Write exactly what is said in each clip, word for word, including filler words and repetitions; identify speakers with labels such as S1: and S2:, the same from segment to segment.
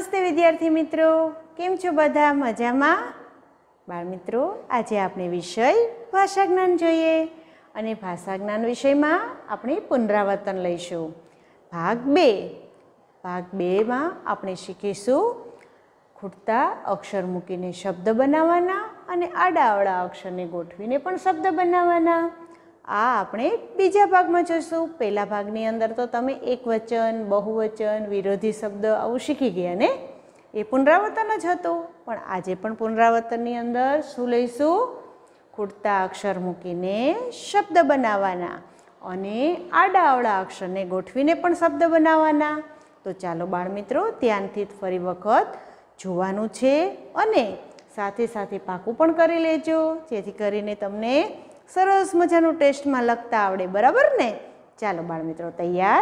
S1: નમસ્તે વિદ્યાર્થી મિત્રો, કેમ છો બધા? મજામાં? બાળ મિત્રો, આજે આપણે વિષય ભાષા જ્ઞાન જોઈએ અને ભાષા જ્ઞાન વિષયમાં આપણે પુનરાવર્તન લઈશું. ભાગ બે. ભાગ બેમાં આપણે શીખીશું ખૂટતા અક્ષર મૂકીને શબ્દ બનાવવાના અને આડાઅવળા અક્ષરને ગોઠવીને પણ શબ્દ બનાવવાના. આ આપણે બીજા ભાગમાં જોઈશું. પહેલા ભાગની અંદર તો તમે એકવચન, બહુવચન, વિરોધી શબ્દ આવું શીખી ગયા ને, એ પુનરાવર્તન જ હતું. પણ આજે પણ પુનરાવર્તનની અંદર શું લઈશું? ખૂટતા અક્ષર મૂકીને શબ્દ બનાવવાના અને આડાઅવળા અક્ષરને ગોઠવીને પણ શબ્દ બનાવવાના. તો ચાલો બાળ મિત્રો, ધ્યાનથી ફરી વખત જોવાનું છે અને સાથે સાથે પાકું પણ કરી લેજો, જેથી કરીને તમને સરસ મજાનું ટેસ્ટમાં લખતા આવડે. બરાબર ને? ચાલો બાળ મિત્રો, તૈયાર?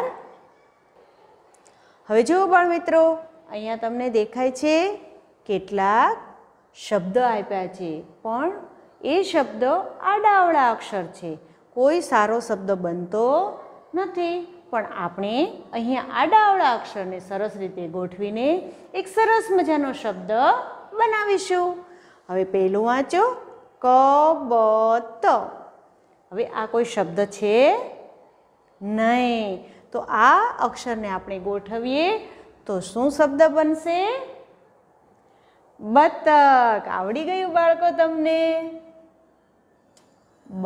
S1: હવે જુઓ બાળ મિત્રો, અહીંયા તમને દેખાય છે કેટલાક શબ્દ આપ્યા છે, પણ એ શબ્દ આડાઅવળા અક્ષર છે. કોઈ સારો શબ્દ બનતો નથી, પણ આપણે અહીંયા આડાઅવળા અક્ષરને સરસ રીતે ગોઠવીને એક સરસ મજાનો શબ્દ બનાવીશું. હવે પહેલું વાંચો, કબત. હવે આ કોઈ શબ્દ છે નહીં, તો આ અક્ષરને આપણે ગોઠવીએ તો શું શબ્દ બનશે? બતક. આવડી ગયું બાળકો તમને? બ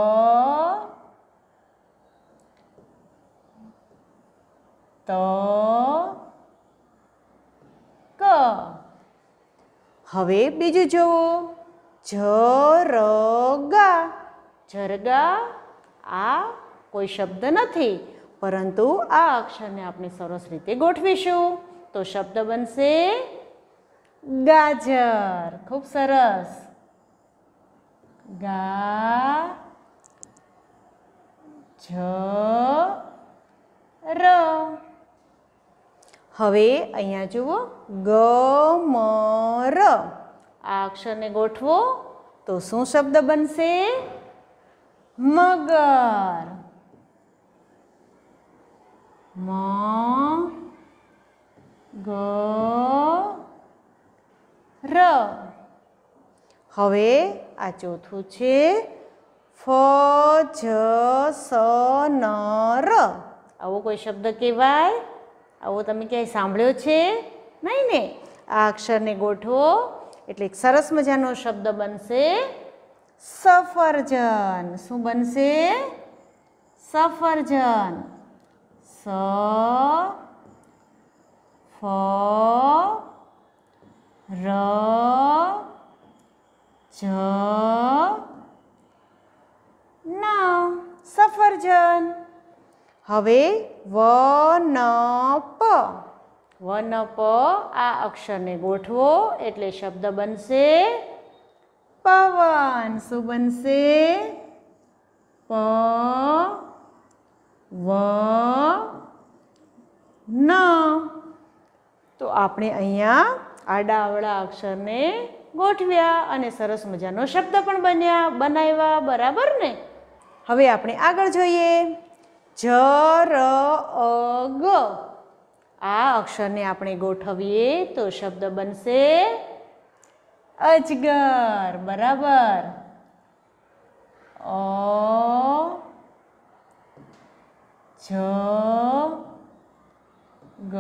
S1: ત ક. હવે બીજું જુઓ, ઝરગા. ઝરગા આ કોઈ શબ્દ નથી, પરંતુ આ અક્ષરને આપણે સરસ રીતે ગોઠવીશું તો શબ્દ બનશે ગાજર. ખૂબ સરસ. ગા જ ર. હવે અહીંયા જુઓ, ગમર. આ અક્ષરને ગોઠવો તો શું શબ્દ બનશે? મગર. મ ગ ર. હવે આ ચોથું છે, ફ જ સ ન ર. આવો કોઈ શબ્દ કહેવાય? આવો તમે ક્યાંય સાંભળ્યો છે? નહીં ને? આ અક્ષરને ગોઠવો એટલે એક સરસ મજાનો શબ્દ બનશે સફરજન. શું બનશે? સફરજન. સ ફ ર જ ન. સફરજન. હવે વન પ. વન પ. આ અક્ષરને ગોઠવો એટલે શબ્દ બનશે પવન. શું બનશે? પ વ ન. તો આપણે અહીંયા આડાઅવળા અક્ષરને ગોઠવ્યા અને સરસ મજાનો શબ્દ પણ બન્યા બનાવ્યા. બરાબર ને? હવે આપણે આગળ જોઈએ, જ ર અ ગ. આ અક્ષરને આપણે ગોઠવીએ તો શબ્દ બનશે અજગર. બરાબર. અ જ ગ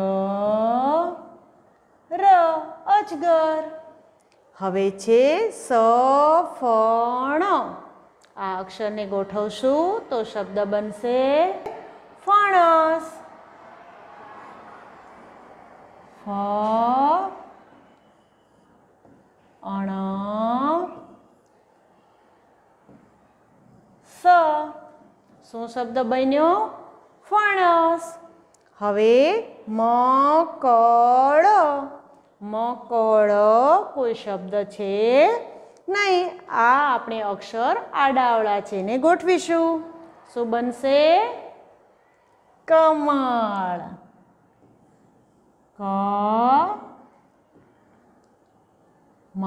S1: ર. અજગર. હવે છે સફણ. આ અક્ષરને ગોઠવશું તો શબ્દ બનશે ફણસ. ફ અણ સ. શું શબ્દ બન્યો? ફણસ. હવે મકડ. મકડ કોઈ શબ્દ છે નહીં. આ આપણે અક્ષર આડાઅવળા છે ને ગોઠવીશું. શું બનશે? કમળ. ક મ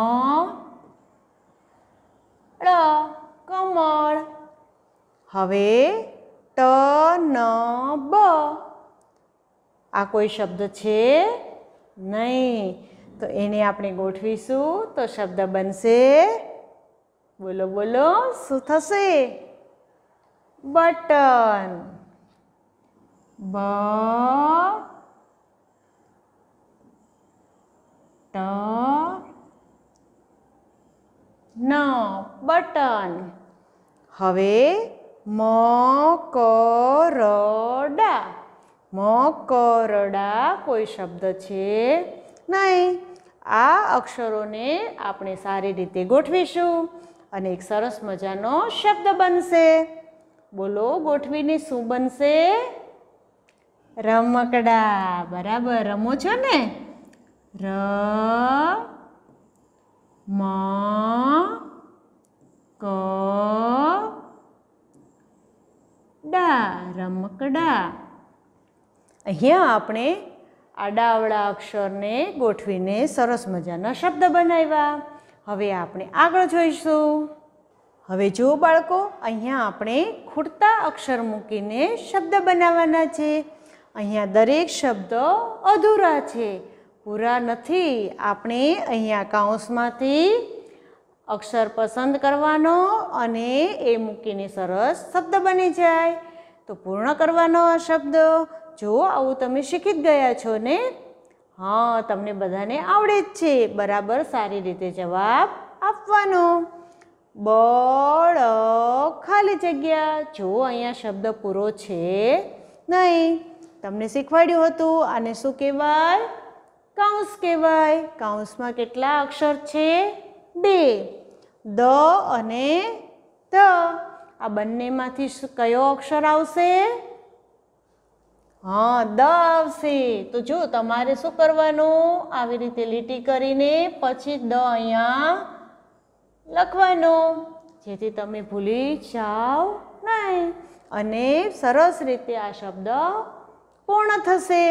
S1: ળ. કમળ. હવે ટ ન બ. આ કોઈ શબ્દ છે નહીં. તો એને આપણે ગોઠવીશું તો શબ્દ બનશે, બોલો બોલો શું થશે? બટન. બ ટ ન બટન. હવે મકરડા. મકરડા કોઈ શબ્દ છે નહીં. આ અક્ષરોને આપણે સારી રીતે ગોઠવીશું અને એક સરસ મજાનો શબ્દ બનશે. બોલો ગોઠવીને શું બનશે? રમકડા. બરાબર, રમો છો ને? ર મ ક ડા રમકડા. અહીંયા આપણે આડાઅવળા અક્ષરને ગોઠવીને સરસ મજાના શબ્દ બનાવ્યા. હવે આપણે આગળ જોઈશું. હવે જો બાળકો, અહીંયા આપણે ખૂટતા અક્ષર મૂકીને શબ્દ બનાવવાના છે. અહીંયા દરેક શબ્દ અધૂરા છે, પૂરા નથી. આપણે અહીંયા કૌંસમાંથી અક્ષર પસંદ કરવાનો અને એ મૂકીને સરસ શબ્દ બની જાય. તો પૂર્ણ કરવાનો આ શબ્દ. જો આવું તમે શીખી જ ગયા છો ને? હા, તમને બધાને આવડે જ છે. બરાબર સારી રીતે જવાબ આપવાનો. બળ ખાલી જગ્યા. જો અહીંયા શબ્દ પૂરો છે નહીં. તમને શીખવાડ્યું હતું આને શું કહેવાય? કૌંસ કહેવાય. કૌંસમાં કેટલા અક્ષર છે? બે. દ અને ત. આ બંનેમાંથી કયો અક્ષર આવશે? હા, દ આવશે. તો જો તમારે શું કરવાનું? આવી રીતે લીટી કરીને પછી દ અહીંયા લખવાનું, જેથી તમે ભૂલી જાઓ નહીં અને સરસ રીતે આ શબ્દ પૂર્ણ થશે.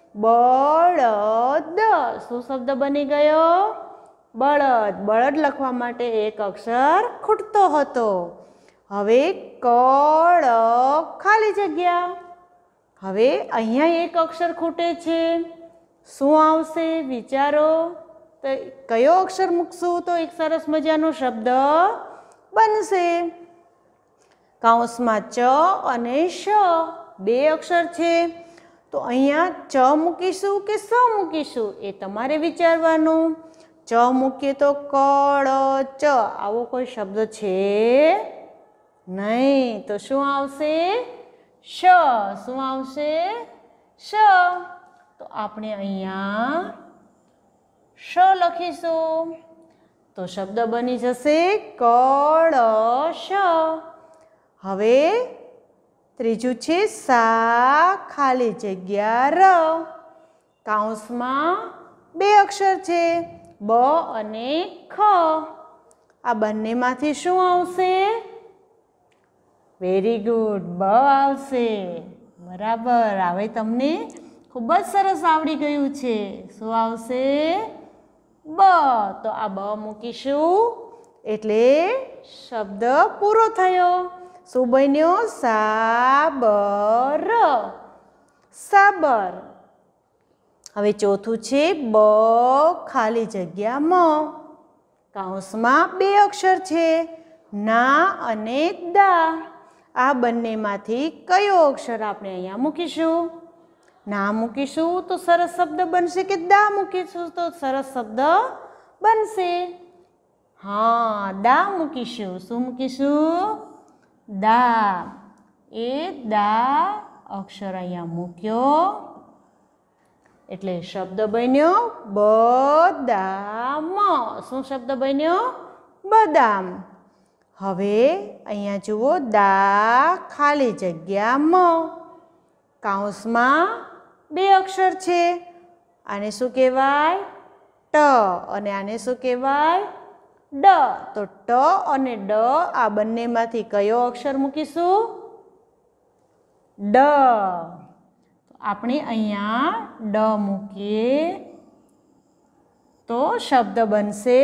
S1: બળદ. શું શબ્દ બની ગયો? બળદ. બળદ લખવા માટે એક અક્ષર ખૂટતો હતો. હવે કળ ખાલી જગ્યા. હવે અહીંયા એક અક્ષર ખૂટે છે. શું આવશે? વિચારો. તો કયો અક્ષર મૂકશું તો એક સરસ મજાનો શબ્દ બનશે? કૌંસમાં ચ અને શ બે અક્ષર છે. તો અહીંયા ચ મૂકીશું કે સ મૂકીશું એ તમારે વિચારવાનું. ચ મૂકીએ તો કળ ચ આવો કોઈ શબ્દ છે નહીં. તો શું આવશે? શ. શું આવશે? શ. તો આપણે અહીંયા શ લખીશું તો શબ્દ બની જશે કળશ. હવે ત્રીજું છે સા ખાલી જગ્યા ર. કૌંસમાં બે અક્ષર છે, બ અને ખ. આ બંનેમાંથી શું આવશે? વેરી ગુડ, બ આવશે. બરાબર, હવે તમને ખૂબ જ સરસ આવડી ગયું છે. શું આવશે? બ. તો આ બ મૂકીશું એટલે શબ્દ પૂરો થયો. શું બન્યો? સાબર. સાબર. હવે ચોથું છે બ ખાલી જગ્યા મ. કૌંસમાં બે અક્ષર છે, ના અને દા. આ બંનેમાંથી કયો અક્ષર આપણે અહીંયા મૂકીશું? ના મૂકીશું તો સરસ શબ્દ બનશે કે દા મૂકીશું તો સરસ શબ્દ બનશે? હા, દા મૂકીશું. શું મૂકીશું? દા. એ દા અક્ષર અહીંયા મૂક્યો એટલે શબ્દ બન્યો બદામ. શું શબ્દ બન્યો? બદામ. હવે અહીંયા જુઓ, દા ખાલી જગ્યા મ. કૌંસમાં બે અક્ષર છે. આને શું કહેવાય? ટ. અને આને શું કહેવાય? ડ. તો ટ અને ડ આ બંનેમાંથી કયો અક્ષર મૂકીશું? ડ. આપણે અહીંયા ડ મૂકીએ તો શબ્દ બનશે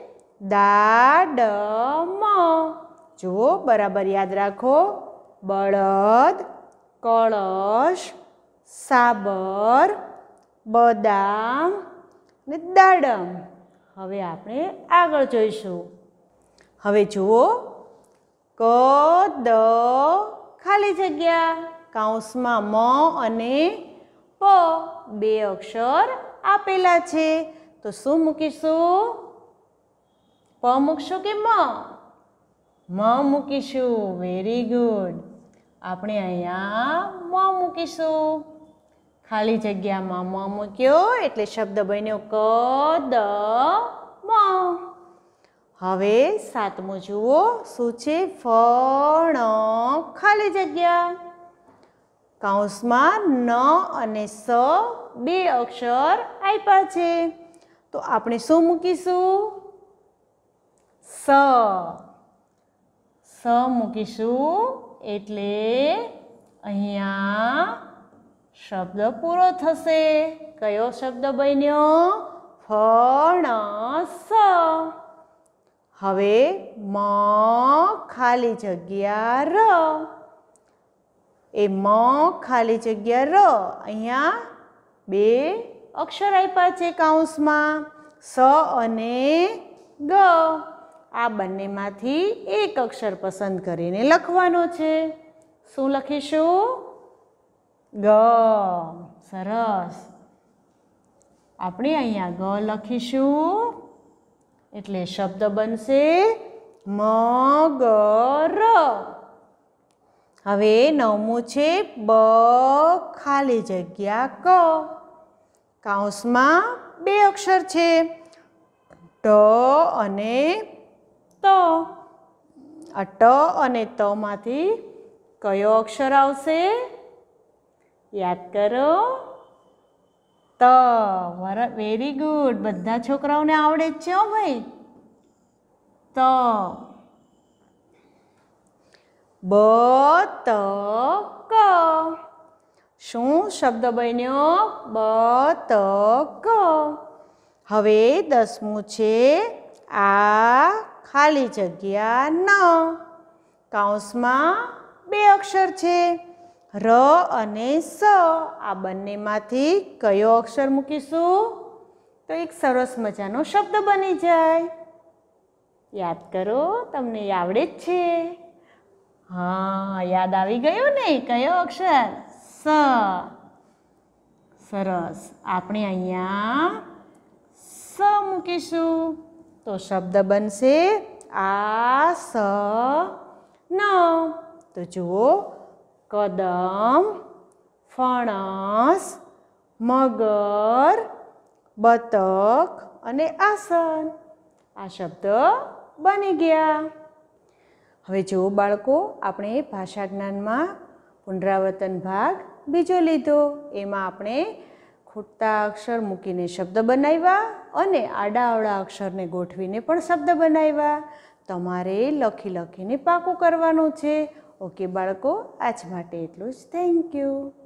S1: દાડમ. જુઓ, બરાબર યાદ રાખો. બળદ, કળશ, સાબર, બદામ ને દાડમ. હવે આપણે આગળ જોઈશું. હવે જુઓ, ક દ ખાલી જગ્યા કૌંસમાં મ અને પ બે અક્ષર આપેલા છે. તો શું મૂકીશું? પ મૂકશું કે મ? મ મૂકીશું. Very good. આપણે અહીંયા મ મૂકીશું. ખાલી જગ્યામાં મ મૂક્યો એટલે શબ્દ બન્યો ક દ મ. હવે સાતમું જુઓ, શું છે? ફણ ખાલી જગ્યા કૌંસમાં ન અને સ બે અક્ષર આપ્યા છે. તો આપણે શું મૂકીશું? સ. સ મૂકીશું એટલે અહીંયા શબ્દ પૂરો થશે. કયો શબ્દ બન્યો? ફણસ. હવે મ ખાલી જગ્યા ર. એ મ ખાલી જગ્યા ર. અહીંયા બે અક્ષર આપ્યા છે કૌંસમાં, સ અને ગ. આ બંનેમાંથી એક અક્ષર પસંદ કરીને લખવાનો છે. શું લખીશું? ગ. સરસ. આપણે અહીંયા ગ લખીશું એટલે શબ્દ બનશે મગર. હવે નવમું છે બ ખાલી જગ્યા ક. કૌંસમાં બે અક્ષર છે, ટ અને ત. આ ટ અને ત માંથી કયો અક્ષર આવશે? યાદ કરો. ત. Very good. બધા છોકરાઓને આવડે જ છે હો ભાઈ. ત. બ ત ક. શું શબ્દ બન્યો? બ ત ક. હવે દસમું છે આ ખાલી જગ્યા ન. કૌંસમાં બે અક્ષર છે, ર અને સ. આ બંનેમાંથી કયો અક્ષર મૂકીશું તો એક સરસ મજાનો શબ્દ બની જાય? યાદ કરો. તમને આવડે જ છે. હા, યાદ આવી ગયું ને? કયો અક્ષર? સ. સરસ. આપણે અહીંયા સ મૂકીશું તો શબ્દ બનશે આ સ ન. તો જુઓ, કદમ, ફણસ, મગર, બતક અને આસન. આ શબ્દ બની ગયા. હવે જુઓ બાળકો, આપણે ભાષા જ્ઞાનમાં પુનરાવર્તન ભાગ બીજો લીધો. એમાં આપણે ખૂટતા અક્ષર મૂકીને શબ્દ બનાવ્યા અને આડાઅવળા અક્ષરને ગોઠવીને પણ શબ્દ બનાવ્યા. તમારે લખી લખીને પાકું કરવાનું છે. ઓકે બાળકો, આજ માટે એટલું જ. Thank you.